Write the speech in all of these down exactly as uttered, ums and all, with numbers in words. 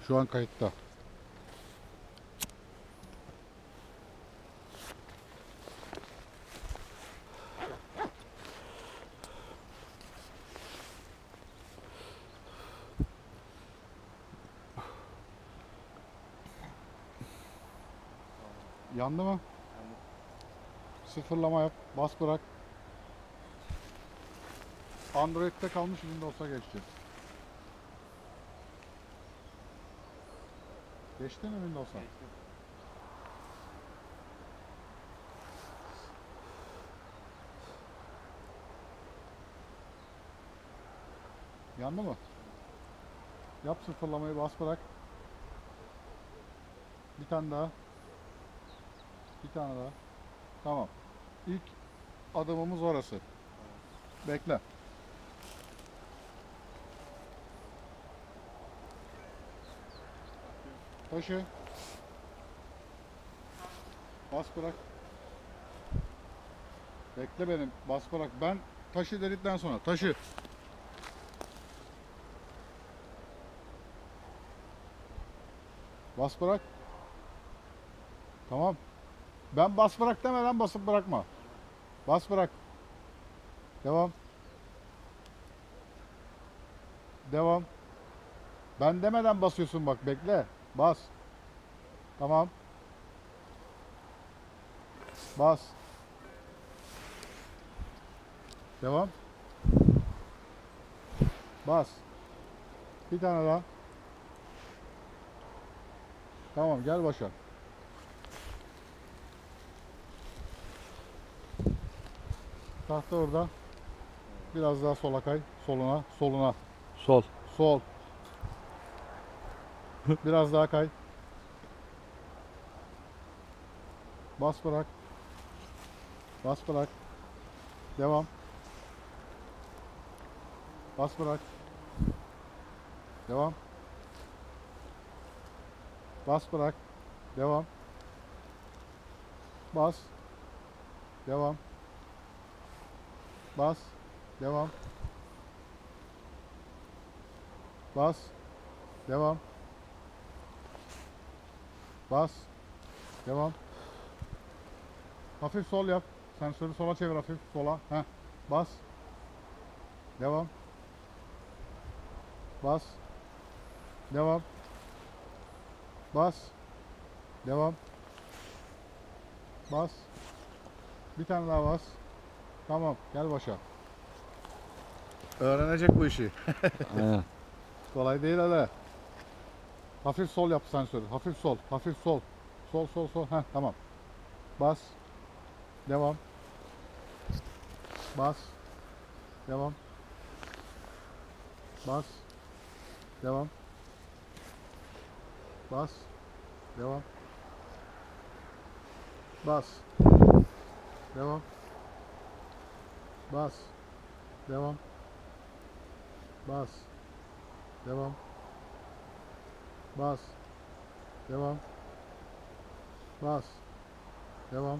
Şu an kayıtta. Yandı mı? Yandı. Sıfırlama yap. Bas bırak. Android'de kalmış, Windows'a geçeceğiz. Geçti mi Windows'a? Geçtim. Yandı mı? Yap sıfırlamayı, bas bırak. Bir tane daha. Bir tane daha. Tamam. İlk adımımız orası. Bekle. Taşı. Bas bırak. Bekle benim. Bas bırak. Ben taşı dedikten sonra taşı. Bas bırak. Tamam. Ben bas bırak demeden basıp bırakma. Bas bırak. Devam. Devam. Ben demeden basıyorsun bak, bekle. Bas. Tamam. Bas. Devam. Bas. Bir tane daha. Tamam, gel başa. Tahta orada. Biraz daha sola kay. Soluna, soluna. Sol. Sol. Biraz daha kay. Bas bırak. Bas bırak. Devam. Bas bırak. Devam. Bas bırak. Devam. Bas. Devam. Bas. Devam. Bas. Devam. Bas. Devam. Hafif sol yap. Sensörü sola çevir, hafif sola. Heh. Bas. Devam. Bas. Devam. Bas. Devam. Bas. Bir tane daha bas. Tamam, gel başa. Öğrenecek bu işi. Aynen. Kolay değil hele. Hafif sol yap sensörü. Hafif sol, hafif sol. Sol, sol, sol. Heh, tamam. Bas. Devam. Bas. Devam. Bas. Devam. Bas. Devam. Bas. Devam. Bas. Devam. Bas. Devam. Bas. Devam. Bas. Devam.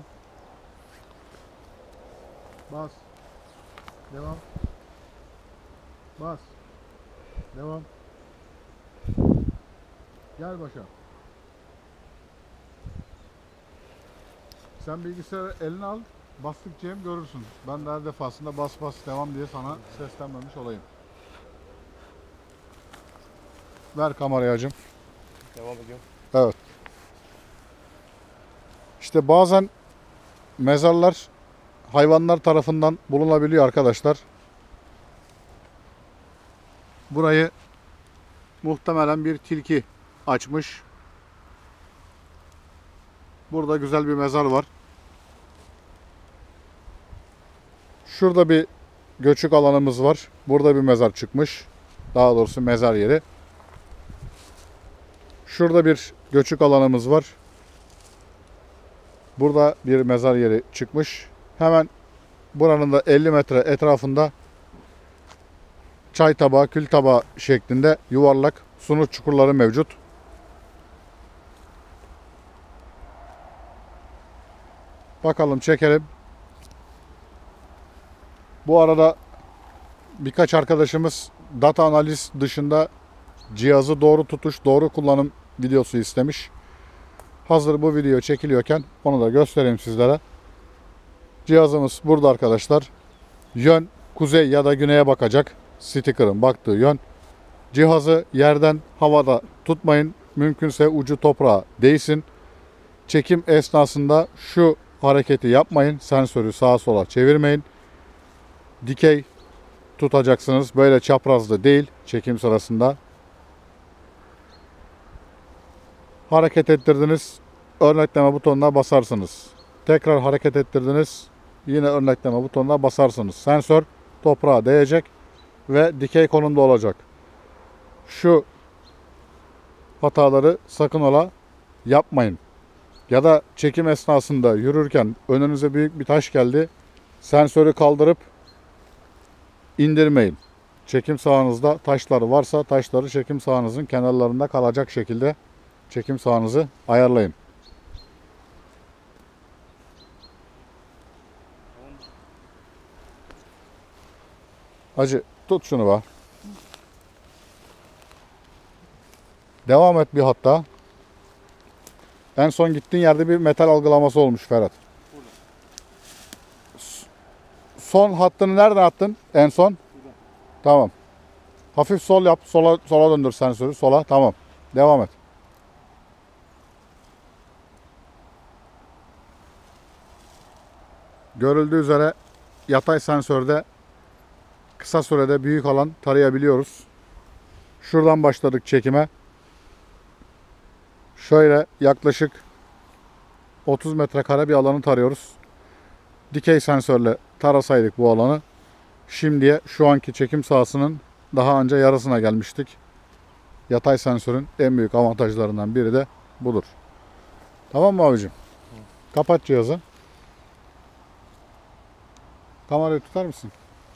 Bas. Devam. Bas. Devam. Gel başa. Sen bilgisayarı eline al. Bastıkça hem görürsün. Ben de her defasında bas bas devam diye sana seslenmemiş olayım. Ver kamerayı hacım. Devam ediyorum. Evet. İşte bazen mezarlar hayvanlar tarafından bulunabiliyor arkadaşlar. Burayı muhtemelen bir tilki açmış. Burada güzel bir mezar var. Şurada bir göçük alanımız var. Burada bir mezar çıkmış. Daha doğrusu mezar yeri. Şurada bir göçük alanımız var. Burada bir mezar yeri çıkmış. Hemen buranın da elli metre etrafında çay tabağı, kül tabağı şeklinde yuvarlak sunu çukurları mevcut. Bakalım, çekelim. Bu arada birkaç arkadaşımız data analiz dışında cihazı doğru tutuş, doğru kullanım videosu istemiş. Hazır bu video çekiliyorken onu da göstereyim sizlere. Cihazımız burada arkadaşlar. Yön kuzey ya da güneye bakacak. Sticker'ın baktığı yön. Cihazı yerden, havada tutmayın. Mümkünse ucu toprağa değsin. Çekim esnasında şu hareketi yapmayın. Sensörü sağa sola çevirmeyin. Dikey tutacaksınız. Böyle çaprazlı değil çekim sırasında. Hareket ettirdiniz. Örnekleme butonuna basarsınız. Tekrar hareket ettirdiniz. Yine örnekleme butonuna basarsınız. Sensör toprağa değecek ve dikey konumda olacak. Şu hataları sakın ola yapmayın. Ya da çekim esnasında yürürken önünüze büyük bir taş geldi. Sensörü kaldırıp indirmeyin. Çekim sahanızda taşlar varsa taşları çekim sahanızın kenarlarında kalacak şekilde çekim sahanızı ayarlayın. Hacı tut şunu bak. Devam et bir hatta. En son gittiğin yerde bir metal algılaması olmuş Ferhat. Burada. Son hattını nereden attın en son? Burada. Tamam. Hafif sol yap. Sola, sola döndür sensörü. Sola. Tamam. Devam et. Görüldüğü üzere yatay sensörde kısa sürede büyük alan tarayabiliyoruz. Şuradan başladık çekime. Şöyle yaklaşık otuz metrekare bir alanı tarıyoruz. Dikey sensörle tarasaydık bu alanı, şimdiye şu anki çekim sahasının daha önce yarısına gelmiştik. Yatay sensörün en büyük avantajlarından biri de budur. Tamam mı abicim? Kapat cihazı. Kamerayı tutar mısın?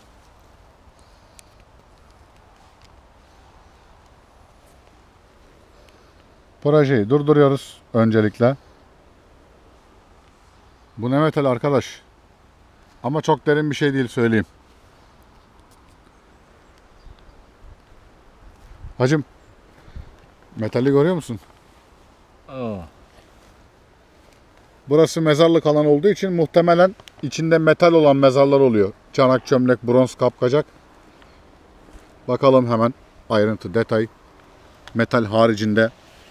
Projeyi durduruyoruz öncelikle. Bu ne metal arkadaş? Ama çok derin bir şey değil söyleyeyim. Hacım, metali görüyor musun? Aa. Burası mezarlık alan olduğu için muhtemelen içinde metal olan mezarlar oluyor. Çanak, çömlek, bronz, kapkacak. Bakalım hemen ayrıntı, detay. Metal haricinde.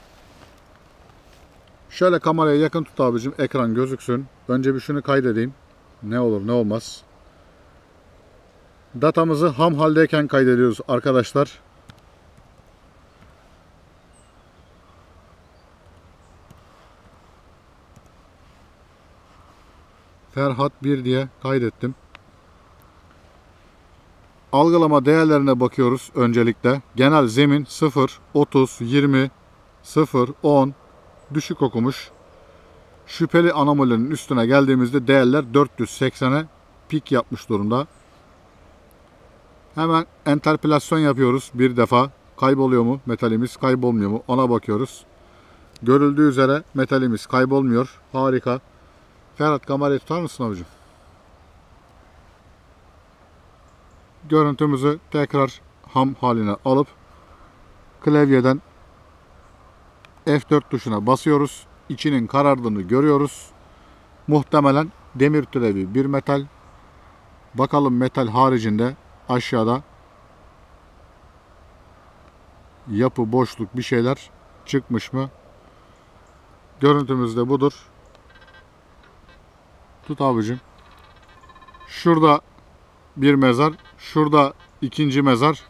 Şöyle kameraya yakın tut abicim, ekran gözüksün. Önce bir şunu kaydedeyim. Ne olur ne olmaz. Datamızı ham haldeyken kaydediyoruz arkadaşlar. Ferhat bir diye kaydettim. Algılama değerlerine bakıyoruz öncelikle. Genel zemin sıfır, otuz, yirmi, sıfır, on düşük okumuş. Şüpheli anomalinin üstüne geldiğimizde değerler dört yüz seksene pik yapmış durumda. Hemen enterpolasyon yapıyoruz bir defa. Kayboluyor mu metalimiz, kaybolmuyor mu ona bakıyoruz. Görüldüğü üzere metalimiz kaybolmuyor. Harika. Ferhat kamerayı tutar mısın abicim? Görüntümüzü tekrar ham haline alıp klavyeden F dört tuşuna basıyoruz. İçinin karardığını görüyoruz. Muhtemelen demir türevi bir metal. Bakalım metal haricinde aşağıda yapı, boşluk bir şeyler çıkmış mı? Görüntümüz de budur. Tut abicim. Şurada bir mezar. Şurada ikinci mezar.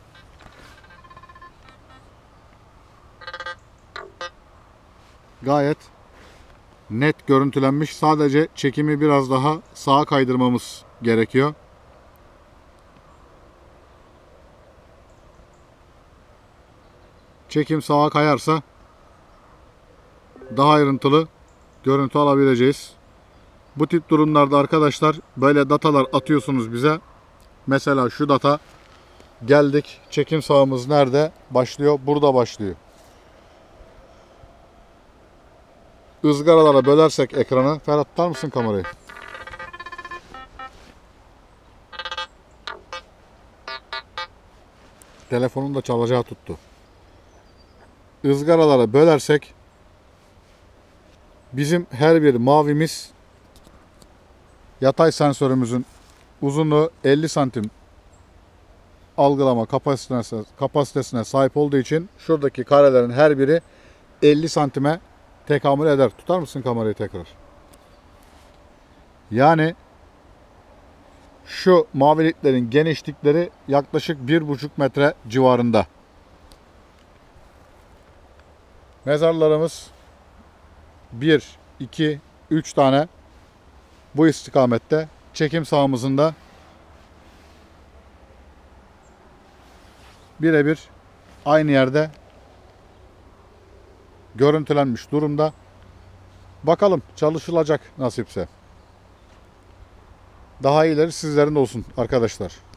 Gayet net görüntülenmiş. Sadece çekimi biraz daha sağa kaydırmamız gerekiyor. Çekim sağa kayarsa daha ayrıntılı görüntü alabileceğiz. Bu tip durumlarda arkadaşlar böyle datalar atıyorsunuz bize. Mesela şu data geldik. Çekim sahamız nerede? Başlıyor. Burada başlıyor. Izgaralara bölersek ekranı. Ferhat tutar mısın kamerayı? Telefonun da çalacağı tuttu. ızgaralara bölersek bizim her bir mavimiz yatay sensörümüzün uzunluğu elli santim algılama kapasitesine, kapasitesine sahip olduğu için şuradaki karelerin her biri elli santime tekamül eder. Tutar mısın kamerayı tekrar? Yani şu maviliklerin genişlikleri yaklaşık bir buçuk metre civarında. Mezarlarımız bir, iki, üç tane bu istikamette. Çekim sahamızın da birebir aynı yerde görüntülenmiş durumda. Bakalım çalışılacak nasipse. Daha iyileri sizlerin olsun arkadaşlar.